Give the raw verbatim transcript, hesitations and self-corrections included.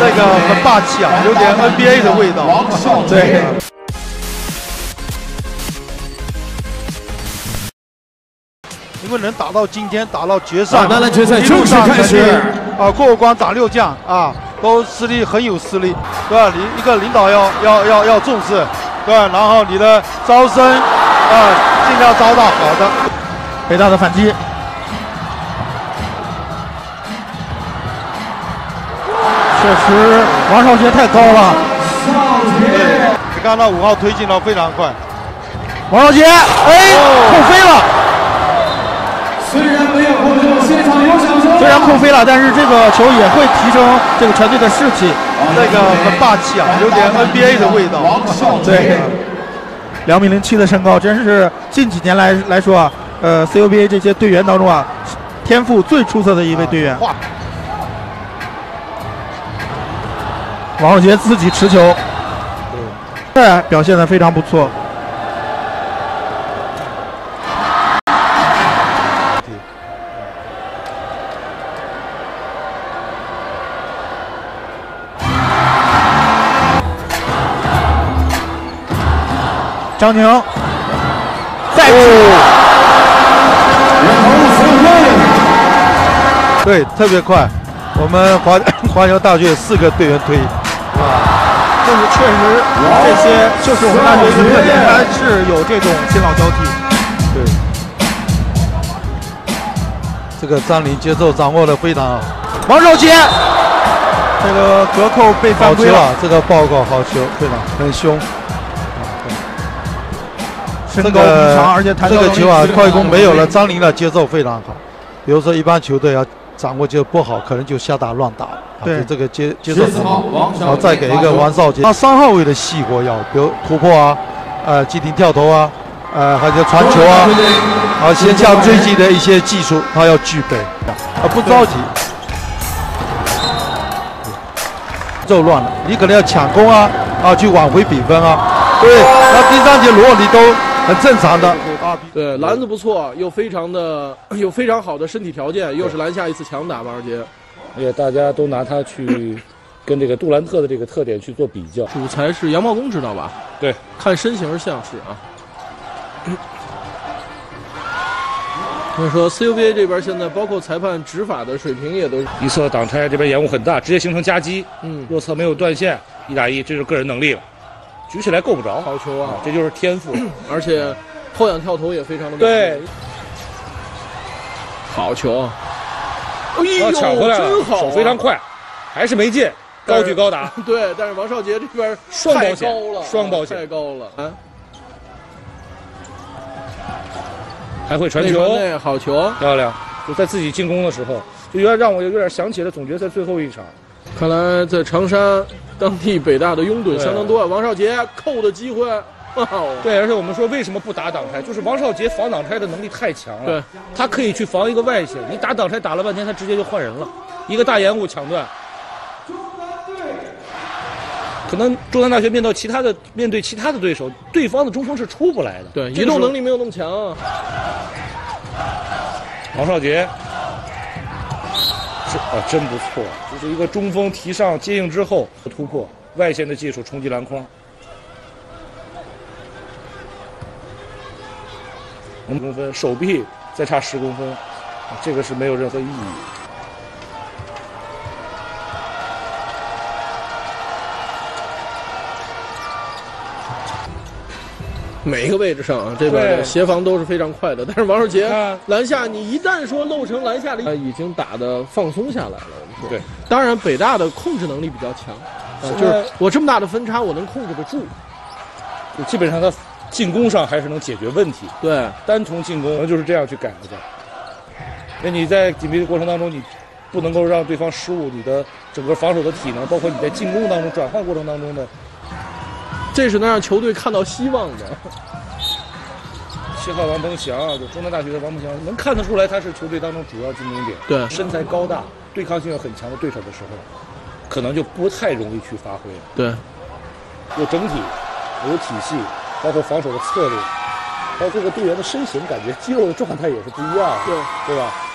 那个很霸气啊，有点 N B A 的味道。对。因为能打到今天，打到决赛， 男篮决赛正式开始啊，过关斩六将啊，都实力很有实力，对吧？你一个领导要要要要重视，对吧？然后你的招生啊，尽量招到好的。 北大的反击，确实王少杰太高了。 对，你看到五号推进的非常快， 王少杰，哎，扣飞了。 虽然没有获胜，现场有掌声。 虽然扣飞了，但是这个球也会提升这个全队的士气。 那个很霸气啊，有点 N B A 的味道。 对，两米零七的身高，真是近几年来来说啊，呃 ，C U B A 这些队员当中啊，天赋最出色的一位队员。王少杰自己持球，对，表现得非常不错。张宁，再次、 哦，对，特别快。我们华华侨大学有四个队员推，啊， 就是确实这些就是我们大学一个特点，它是有这种新老交替。 对，这个张琳节奏掌握的非常好。 王少杰，这个隔扣被犯规了。 好球啊！这个报告好球，非常很凶。 身高比长，而且弹跳这个球啊，快攻没有了，张琳的节奏非常好。比如说，一般球队要掌握节奏不好，可能就瞎打乱打。 对， 这个接接受很好。然后再给一个王少杰，他三号位的细活要，比如突破啊，呃，急停跳投啊，呃，还有传球啊，啊，先下追击的一些技术，他要具备，啊，不着急。就乱了，你可能要抢攻啊，啊，去挽回比分啊。对，那第三节如果你都。很正常的， 对，篮子不错，又非常的有非常好的身体条件，又是篮下一次强打，王少杰， 而且大家都拿他去跟这个杜兰特的这个特点去做比较。 主裁是杨茂公，知道吧？ 对， 看身形像是啊。所以说 C U B A 这边现在包括裁判执法的水平也都是一侧挡拆这边延误很大，直接形成夹击， 嗯， 右侧没有断线，一打一，这就是个人能力了。举起来够不着， 好球啊！ 这就是天赋， 而且后仰跳投也非常的对， 好球！哎呦， 抢回来了， 真好、啊， 手非常快，还是没进，高举高打。 对，但是王少杰这边双保险， 双保险太高了啊！ 还会传球， 好球， 漂亮！就在自己进攻的时候，就有点让我有点想起了总决赛最后一场。 看来在长沙当地北大的拥趸相当多啊！王少杰扣的机会， 对，而且我们说为什么不打挡拆，就是王少杰防挡拆的能力太强了。 对， 他可以去防一个外线，你打挡拆打了半天，他直接就换人了，一个大延误抢断。可能中南大学面对其他的面对其他的对手，对方的中锋是出不来的。 对，移动能力没有那么强啊。 王少杰。啊，真不错！就是一个中锋提上接应之后突破外线的技术冲击篮筐，五公分，手臂再差十公分，这个是没有任何意义。 每一个位置上啊，这边的协防都是非常快的。但是王少杰篮下，你一旦说漏成篮下的，他已经打得放松下来了。我们说， 对， 当然北大的控制能力比较强，啊，就是我这么大的分差，我能控制得住。 就基本上他进攻上还是能解决问题。 对， 单从进攻就是这样去改的。那你在紧逼的过程当中，你不能够让对方失误，你的整个防守的体能，包括你在进攻当中转换过程当中的。 这是能让球队看到希望的。 七号王鹏翔，就中南大学的王鹏翔，能看得出来他是球队当中主要进攻点。 对， 身材高大、对抗性很强的对手的时候，可能就不太容易去发挥。 对， 有整体，有体系，包括防守的策略，包括这个队员的身形，感觉肌肉的状态也是不一样的， 对， 对吧？